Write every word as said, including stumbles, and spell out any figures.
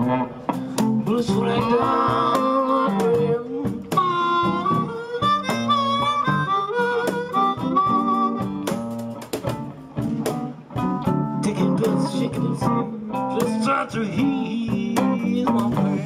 blues flag down the rim. Taking pills, shaking his head, just try to ease my pain.